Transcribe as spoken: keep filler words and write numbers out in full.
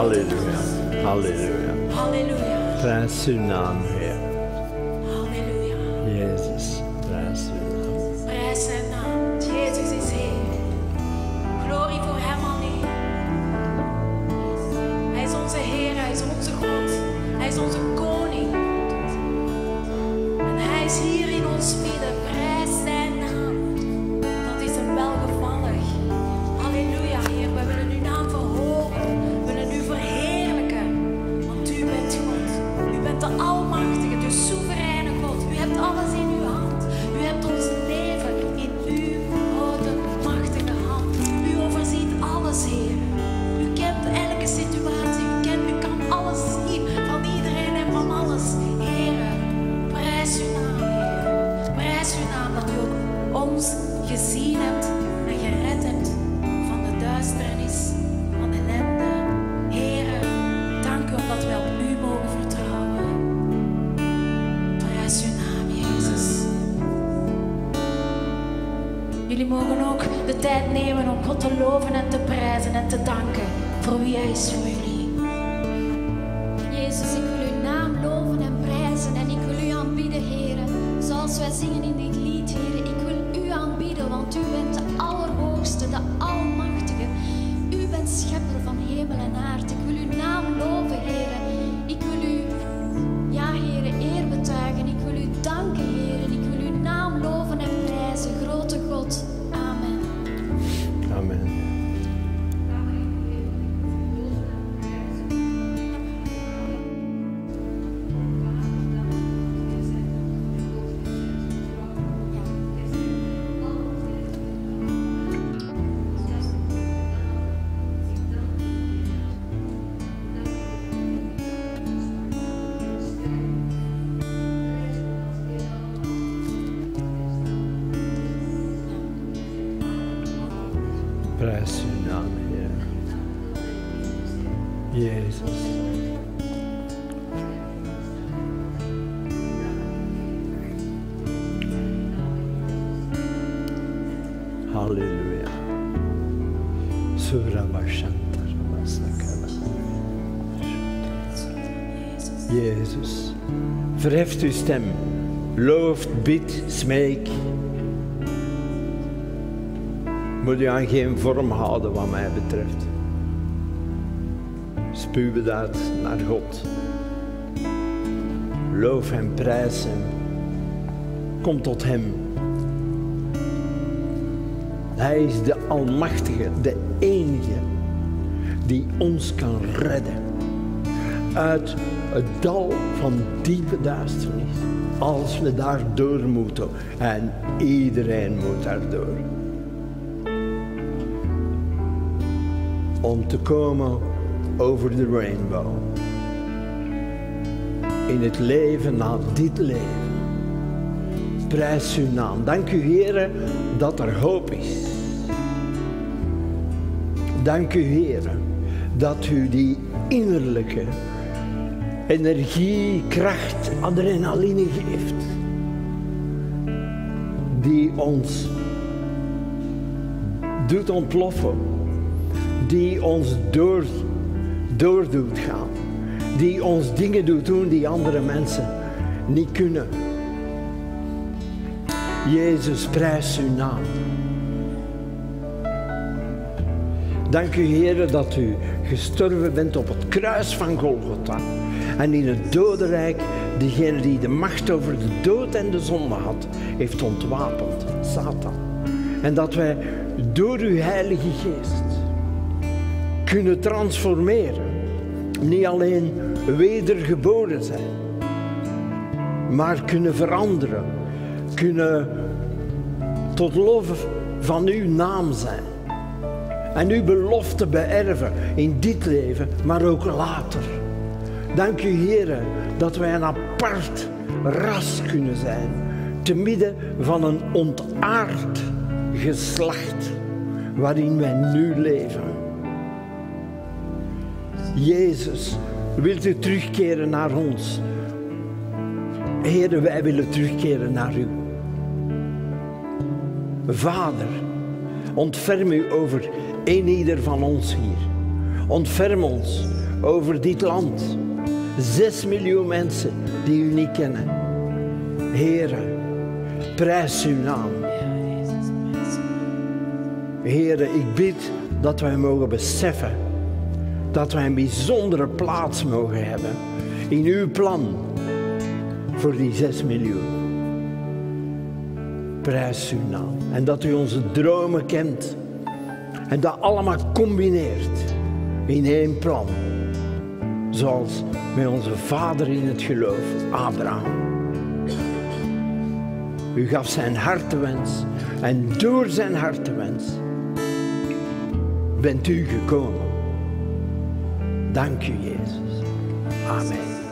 Halleluja. Halleluja. Halleluja. Prijs uw naam, Heer. Halleluja. Jezus, prijs uw naam. Prijs zijn naam. Jezus is Heer. Glorie voor Hem alleen. Hij is onze Heer, Hij is onze God. Hij is onze koning. En Hij is hier in ons midden. Prijs zijn naam. Dat is Hem welgevallig. Halleluja, Heer. We willen uw naam verhogen. We willen u verheerlijken. Want u bent God. U bent de almachtige, de soevereine God. U hebt alles in uw hand. U hebt ons leven in uw grote, machtige hand. U overziet alles, Heer. U kent elke situatie. U kent, u kan alles zien van iedereen en van alles. Heer, prijs uw naam, Heer. Prijs uw naam dat u ook ons gezien hebt en gered hebt van de duisternis, van ellende. Heer, dank u omdat wij op u mogen vertrouwen. Prijs uw naam, Jezus. Jullie mogen ook de tijd nemen om God te loven en te prijzen en te danken voor wie Hij is voor jullie. Jezus, ik wil uw naam loven en prijzen en ik wil u aanbidden, Heer. Zoals wij zingen in dit lied, Heer. Ik wil u aanbidden, want u bent de Allerhoogste, de Almachtige. U bent schepper van hemel en aarde. Ik wil uw naam loven, Heer. Ik wil u, ja, Heer, eer betuigen. Ik wil u danken, Heer. En ik wil uw naam loven en prijzen, grote God. Amen. Amen. Prijs uw naam, Heer. Jezus. Halleluja. Surabashanta Rabasakala. Jezus. Verheft uw stem. Looft, bidt, smeek. Moet u aan geen vorm houden wat mij betreft. Spuw het uit naar God. Loof hem, prijs hem. Kom tot hem. Hij is de Almachtige, de enige die ons kan redden uit het dal van diepe duisternis. Als we daar door moeten. En iedereen moet daar door. Om te komen over de rainbow. In het leven na dit leven. Prijs uw naam. Dank u, Heere, dat er hoop is. Dank u, Heere, dat u die innerlijke energie, kracht, adrenaline geeft. Die ons doet ontploffen. Die ons door, door doet gaan. Die ons dingen doet doen die andere mensen niet kunnen. Jezus, prijs uw naam. Dank u, Heer, dat u gestorven bent op het kruis van Golgotha. En in het dodenrijk, diegene die de macht over de dood en de zonde had, heeft ontwapend, Satan. En dat wij door uw Heilige Geest kunnen transformeren. Niet alleen wedergeboren zijn, maar kunnen veranderen. Kunnen tot lof van uw naam zijn. En uw belofte beërven in dit leven, maar ook later. Dank u, Heere, dat wij een apart ras kunnen zijn. Te midden van een ontaard geslacht waarin wij nu leven. Jezus, wilt u terugkeren naar ons? Heere, wij willen terugkeren naar u. Vader, ontferm u over een ieder van ons hier. Ontferm ons over dit land. Zes miljoen mensen die u niet kennen. Heere, prijs uw naam. Heere, ik bid dat wij mogen beseffen dat wij een bijzondere plaats mogen hebben in uw plan voor die zes miljoen. Prijs uw naam. En dat u onze dromen kent en dat allemaal combineert in één plan. Zoals met onze vader in het geloof, Abraham. U gaf zijn hartewens en door zijn hartewens bent u gekomen. Dank u, Jezus. Amen.